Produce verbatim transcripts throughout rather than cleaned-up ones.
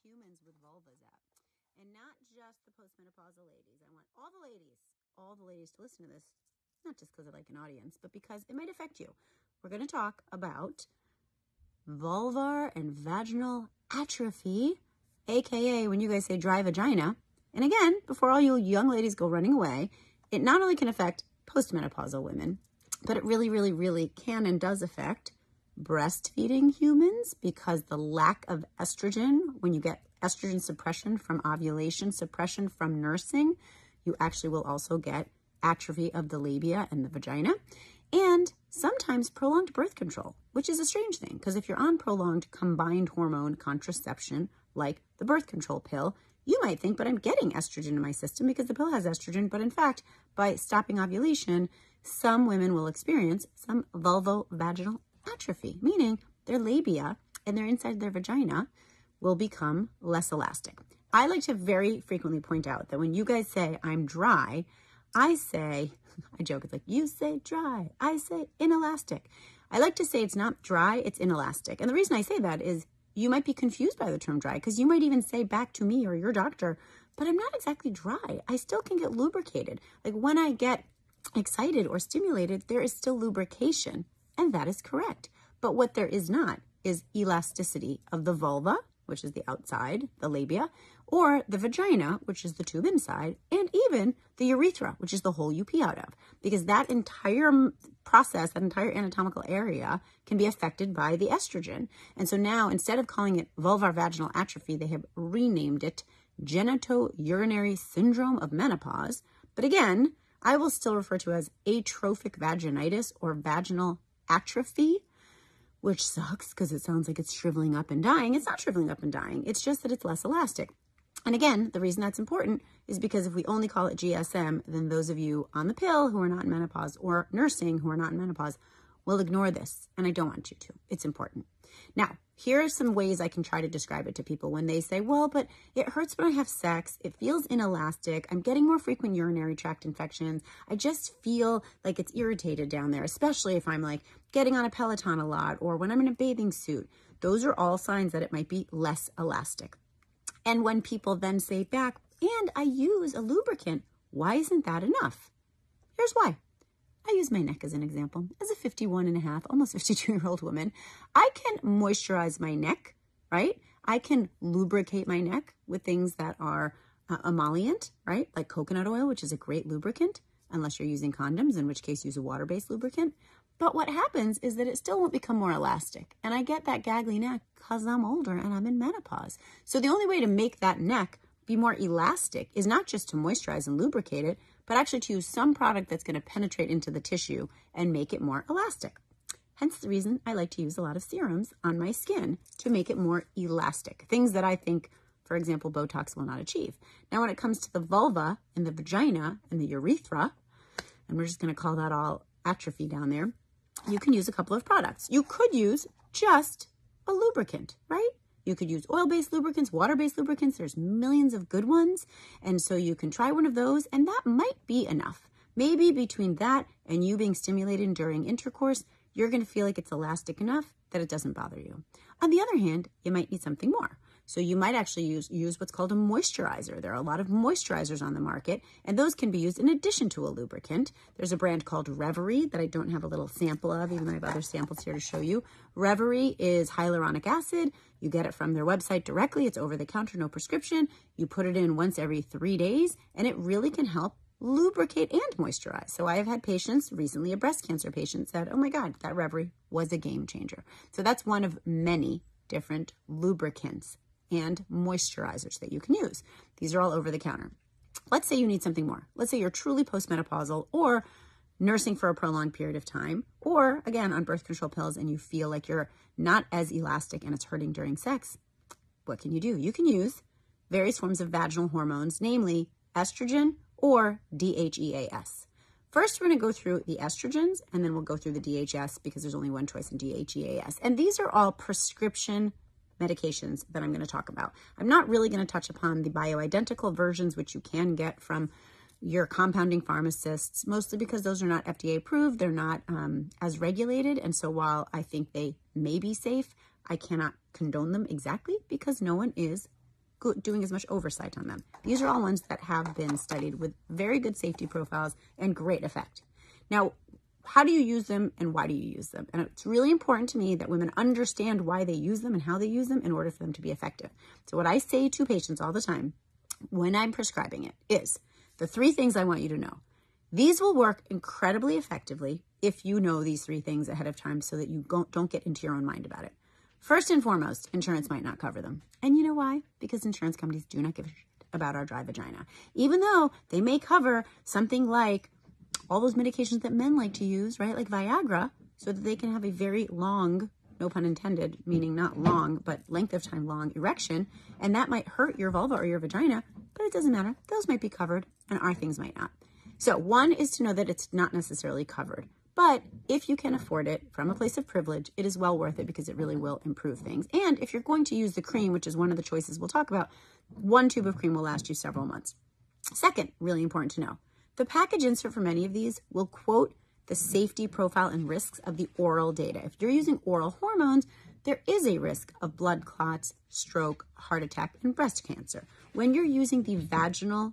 humans with vulvas at. And not just the postmenopausal ladies. I want all the ladies, all the ladies to listen to this, not just because I like an audience, but because it might affect you. We're going to talk about vulvar and vaginal atrophy, aka when you guys say dry vagina. And again, before all you young ladies go running away, it not only can affect postmenopausal women, but it really, really, really can and does affect breastfeeding humans, because the lack of estrogen, when you get estrogen suppression from ovulation, suppression from nursing, you actually will also get atrophy of the labia and the vagina. And sometimes prolonged birth control, which is a strange thing, because if you're on prolonged combined hormone contraception, like the birth control pill, you might think, but I'm getting estrogen in my system because the pill has estrogen. But in fact, by stopping ovulation, some women will experience some vulvovaginal atrophy, meaning their labia and their inside their vagina will become less elastic. I like to very frequently point out that when you guys say I'm dry, I say, I joke, it's like, you say dry, I say inelastic. I like to say it's not dry, it's inelastic. And the reason I say that is you might be confused by the term dry, because you might even say back to me or your doctor, but I'm not exactly dry. I still can get lubricated. Like when I get excited or stimulated, there is still lubrication, and that is correct. But what there is not is elasticity of the vulva, which is the outside, the labia, or the vagina, which is the tube inside, and even the urethra, which is the hole you pee out of. Because that entire process, that entire anatomical area can be affected by the estrogen. And so now, instead of calling it vulvar vaginal atrophy, they have renamed it genitourinary syndrome of menopause. But again, I will still refer to as atrophic vaginitis or vaginal atrophy, which sucks because it sounds like it's shriveling up and dying. It's not shriveling up and dying. It's just that it's less elastic. And again, the reason that's important is because if we only call it G S M, then those of you on the pill who are not in menopause or nursing who are not in menopause will ignore this. And I don't want you to. It's important. Now, here are some ways I can try to describe it to people when they say, well, but it hurts when I have sex. It feels inelastic. I'm getting more frequent urinary tract infections. I just feel like it's irritated down there, especially if I'm like getting on a Peloton a lot or when I'm in a bathing suit. Those are all signs that it might be less elastic. And when people then say back, and I use a lubricant, why isn't that enough? Here's why. I use my neck as an example. As a fifty-one and a half, almost fifty-two-year-old woman, I can moisturize my neck, right? I can lubricate my neck with things that are uh, emollient, right? Like coconut oil, which is a great lubricant, unless you're using condoms, in which case use a water-based lubricant. But what happens is that it still won't become more elastic. And I get that gaggly neck because I'm older and I'm in menopause. So the only way to make that neck be more elastic is not just to moisturize and lubricate it, but actually to use some product that's going to penetrate into the tissue and make it more elastic. Hence the reason I like to use a lot of serums on my skin to make it more elastic. Things that I think, for example, Botox will not achieve. Now, when it comes to the vulva and the vagina and the urethra, and we're just going to call that all atrophy down there, you can use a couple of products. You could use just a lubricant, right? You could use oil-based lubricants, water-based lubricants. There's millions of good ones. And so you can try one of those, and that might be enough. Maybe between that and you being stimulated during intercourse, you're going to feel like it's elastic enough that it doesn't bother you. On the other hand, you might need something more. So you might actually use, use what's called a moisturizer. There are a lot of moisturizers on the market, and those can be used in addition to a lubricant. There's a brand called Reverie that I don't have a little sample of, even though I have other samples here to show you. Reverie is hyaluronic acid. You get it from their website directly. It's over the counter, no prescription. You put it in once every three days, and it really can help lubricate and moisturize. So I have had patients, recently a breast cancer patient, said, oh my God, that Reverie was a game changer. So that's one of many different lubricants and moisturizers that you can use. These are all over the counter. Let's say you need something more. Let's say you're truly postmenopausal or nursing for a prolonged period of time, or again, on birth control pills and you feel like you're not as elastic and it's hurting during sex. What can you do? You can use various forms of vaginal hormones, namely estrogen or D H E A S. First, we're going to go through the estrogens, and then we'll go through the D H S because there's only one choice in D H E A S. And these are all prescription medications that I'm going to talk about. I'm not really going to touch upon the bioidentical versions, which you can get from your compounding pharmacists, mostly because those are not F D A approved. They're not um, as regulated. And so while I think they may be safe, I cannot condone them exactly because no one is go doing as much oversight on them. These are all ones that have been studied with very good safety profiles and great effect. Now, how do you use them and why do you use them? And it's really important to me that women understand why they use them and how they use them in order for them to be effective. So what I say to patients all the time when I'm prescribing it is the three things I want you to know. These will work incredibly effectively if you know these three things ahead of time so that you don't get into your own mind about it. First and foremost, insurance might not cover them. And you know why? Because insurance companies do not give a shit about our dry vagina. Even though they may cover something like all those medications that men like to use, right? Like Viagra, so that they can have a very long, no pun intended, meaning not long, but length of time long erection. And that might hurt your vulva or your vagina, but it doesn't matter. Those might be covered and our things might not. So one is to know that it's not necessarily covered, but if you can afford it from a place of privilege, it is well worth it because it really will improve things. And if you're going to use the cream, which is one of the choices we'll talk about, one tube of cream will last you several months. Second, really important to know, the package insert for many of these will quote the safety profile and risks of the oral data. If you're using oral hormones, there is a risk of blood clots, stroke, heart attack, and breast cancer. When you're using the vaginal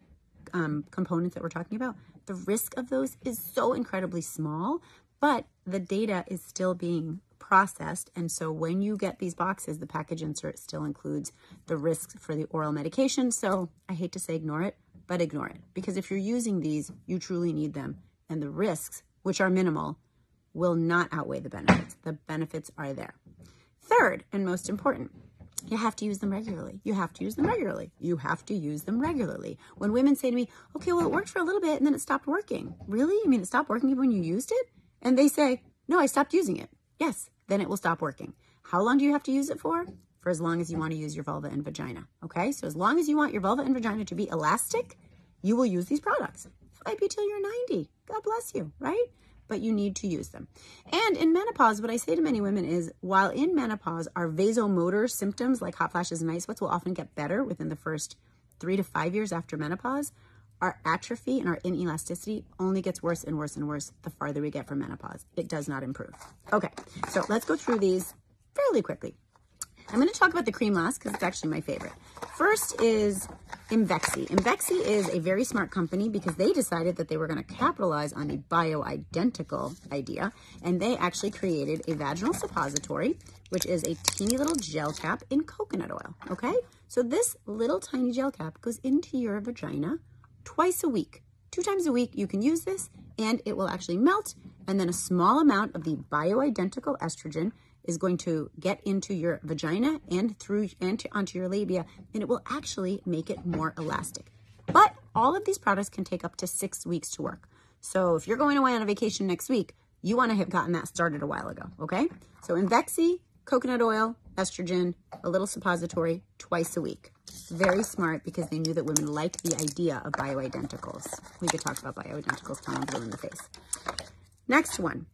Um, components that we're talking about, the risk of those is so incredibly small, but the data is still being processed. And so when you get these boxes, the package insert still includes the risks for the oral medication. So I hate to say ignore it, but ignore it. Because if you're using these, you truly need them. And the risks, which are minimal, will not outweigh the benefits. The benefits are there. Third, and most important, you have to use them regularly. You have to use them regularly. You have to use them regularly. When women say to me, okay, well, it worked for a little bit and then it stopped working. Really? I mean, it stopped working when you used it? And they say, no, I stopped using it. Yes, then it will stop working. How long do you have to use it for? For as long as you want to use your vulva and vagina. Okay? So as long as you want your vulva and vagina to be elastic, you will use these products. It might be till you're ninety. God bless you, right? But you need to use them. And in menopause, what I say to many women is, while in menopause, our vasomotor symptoms like hot flashes and night sweats will often get better within the first three to five years after menopause, our atrophy and our inelasticity only gets worse and worse and worse the farther we get from menopause. It does not improve. Okay, so let's go through these fairly quickly. I'm going to talk about the cream last because it's actually my favorite. First is Imvexxy. Imvexxy is a very smart company because they decided that they were going to capitalize on the bioidentical idea, and they actually created a vaginal suppository, which is a teeny little gel cap in coconut oil, okay? So this little tiny gel cap goes into your vagina twice a week. Two times a week you can use this, and it will actually melt, and then a small amount of the bioidentical estrogen is going to get into your vagina and through and to, onto your labia, and it will actually make it more elastic. But all of these products can take up to six weeks to work. So if you're going away on a vacation next week, you want to have gotten that started a while ago, okay? So Imvexxy, coconut oil, estrogen, a little suppository twice a week. Very smart because they knew that women liked the idea of bioidenticals. We could talk about bioidenticals till I'm blue in the face. Next one.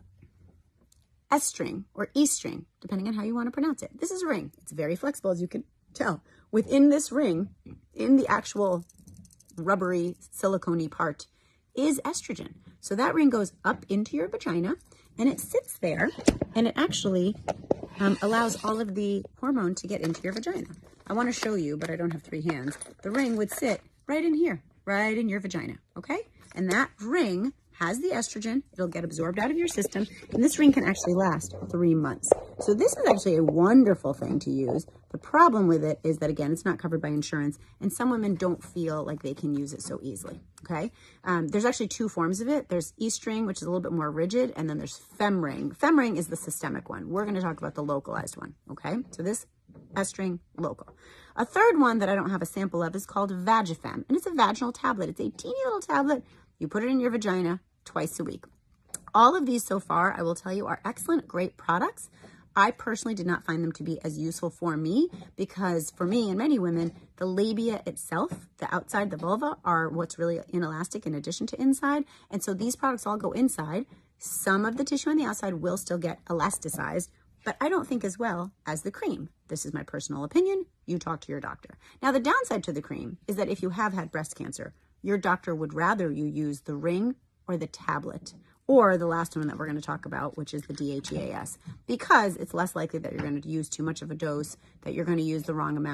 S-string or E-string, depending on how you want to pronounce it. This is a ring. It's very flexible, as you can tell. Within this ring, in the actual rubbery, silicone-y part, is estrogen. So that ring goes up into your vagina, and it sits there, and it actually um, allows all of the hormone to get into your vagina. I want to show you, but I don't have three hands. The ring would sit right in here, right in your vagina, okay? And that ring has the estrogen, it'll get absorbed out of your system, and this ring can actually last three months. So this is actually a wonderful thing to use. The problem with it is that, again, it's not covered by insurance, and some women don't feel like they can use it so easily, okay? Um, there's actually two forms of it. There's E-string, which is a little bit more rigid, and then there's Femring. Femring is the systemic one. We're gonna talk about the localized one, okay? So this S-string, local. A third one that I don't have a sample of is called Vagifem, and it's a vaginal tablet. It's a teeny little tablet. You put it in your vagina twice a week. All of these so far, I will tell you, are excellent, great products. I personally did not find them to be as useful for me because for me and many women, the labia itself, the outside, the vulva, are what's really inelastic in addition to inside. And so these products all go inside. Some of the tissue on the outside will still get elasticized, but I don't think as well as the cream. This is my personal opinion. You talk to your doctor. Now, the downside to the cream is that if you have had breast cancer, your doctor would rather you use the ring or the tablet, or the last one that we're going to talk about, which is the D H E A S, because it's less likely that you're going to use too much of a dose, that you're going to use the wrong amount,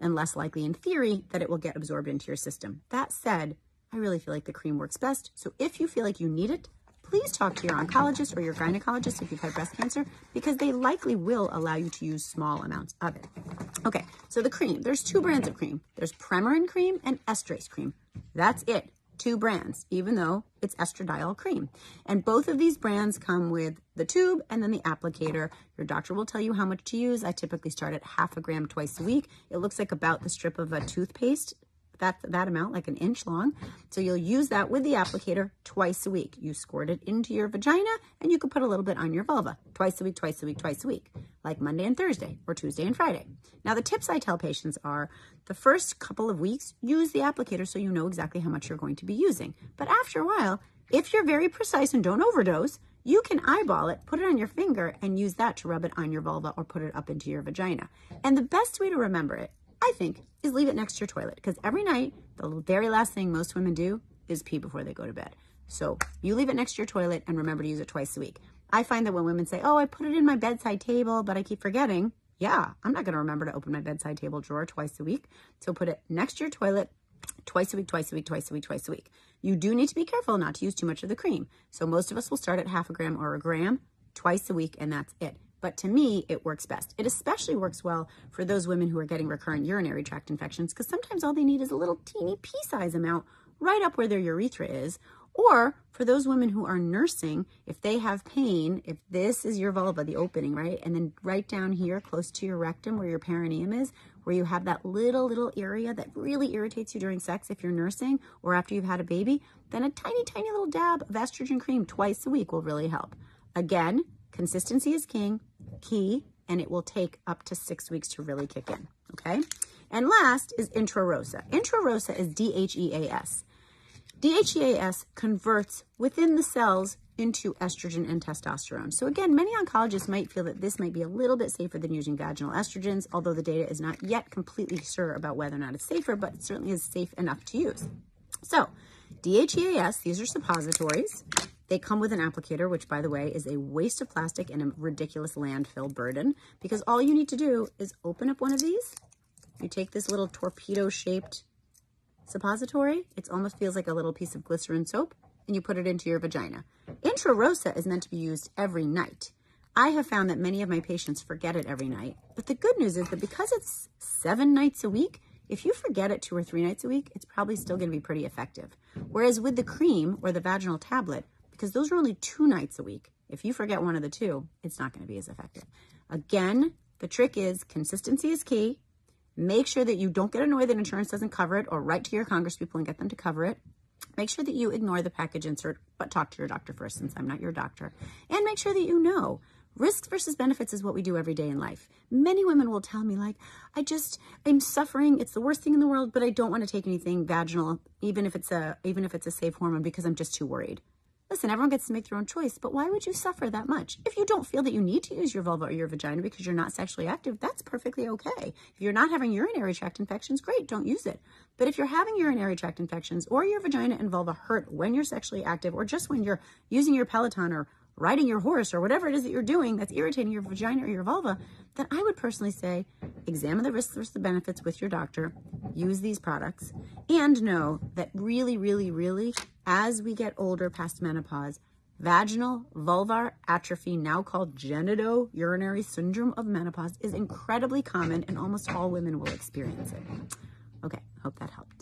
and less likely in theory that it will get absorbed into your system. That said, I really feel like the cream works best. So if you feel like you need it, please talk to your oncologist or your gynecologist if you've had breast cancer, because they likely will allow you to use small amounts of it. Okay, so the cream, there's two brands of cream. There's Premarin cream and Estrase cream. That's it. Two brands, even though it's estradiol cream. And both of these brands come with the tube and then the applicator. Your doctor will tell you how much to use. I typically start at half a gram twice a week. It looks like about the strip of a toothpaste. That's that amount, like an inch long. So you'll use that with the applicator twice a week. You squirt it into your vagina and you can put a little bit on your vulva twice a week, twice a week, twice a week, like Monday and Thursday or Tuesday and Friday. Now, the tips I tell patients are the first couple of weeks, use the applicator so you know exactly how much you're going to be using. But after a while, if you're very precise and don't overdose, you can eyeball it, put it on your finger, and use that to rub it on your vulva or put it up into your vagina. And the best way to remember it, I think, is leave it next to your toilet, because every night, the very last thing most women do is pee before they go to bed. So you leave it next to your toilet and remember to use it twice a week. I find that when women say, oh, I put it in my bedside table, but I keep forgetting. Yeah, I'm not going to remember to open my bedside table drawer twice a week. So put it next to your toilet twice a week, twice a week, twice a week, twice a week. You do need to be careful not to use too much of the cream. So most of us will start at half a gram or a gram twice a week, and that's it. But to me, it works best. It especially works well for those women who are getting recurrent urinary tract infections, because sometimes all they need is a little teeny pea-size amount right up where their urethra is. Or for those women who are nursing, if they have pain, if this is your vulva, the opening, right? And then right down here, close to your rectum where your perineum is, where you have that little, little area that really irritates you during sex if you're nursing or after you've had a baby, then a tiny, tiny little dab of estrogen cream twice a week will really help. Again, consistency is king, key, and it will take up to six weeks to really kick in, okay? And last is Intrarosa. Intrarosa is D H E A S. D H E A S converts within the cells into estrogen and testosterone. So again, many oncologists might feel that this might be a little bit safer than using vaginal estrogens, although the data is not yet completely sure about whether or not it's safer, but it certainly is safe enough to use. So D H E A S, these are suppositories. They come with an applicator, which, by the way, is a waste of plastic and a ridiculous landfill burden, because all you need to do is open up one of these. You take this little torpedo-shaped suppository. It almost feels like a little piece of glycerin soap, and you put it into your vagina. Intrarosa is meant to be used every night. I have found that many of my patients forget it every night, but the good news is that because it's seven nights a week, if you forget it two or three nights a week, it's probably still going to be pretty effective. Whereas with the cream or the vaginal tablet, because those are only two nights a week, if you forget one of the two, it's not going to be as effective. Again, the trick is consistency is key. Make sure that you don't get annoyed that insurance doesn't cover it, or write to your congresspeople and get them to cover it. Make sure that you ignore the package insert, but talk to your doctor first, since I'm not your doctor. And make sure that you know risks versus benefits is what we do every day in life. Many women will tell me, like, I just, I'm suffering. It's the worst thing in the world, but I don't want to take anything vaginal, even if it's a, even if it's a safe hormone, because I'm just too worried. Listen, everyone gets to make their own choice, but why would you suffer that much? If you don't feel that you need to use your vulva or your vagina because you're not sexually active, that's perfectly okay. If you're not having urinary tract infections, great, don't use it. But if you're having urinary tract infections or your vagina and vulva hurt when you're sexually active, or just when you're using your Peloton or riding your horse or whatever it is that you're doing that's irritating your vagina or your vulva, then I would personally say examine the risks versus the benefits with your doctor, use these products, and know that really, really, really, as we get older past menopause, vaginal vulvar atrophy, now called genitourinary syndrome of menopause, is incredibly common, and almost all women will experience it. Okay, hope that helped.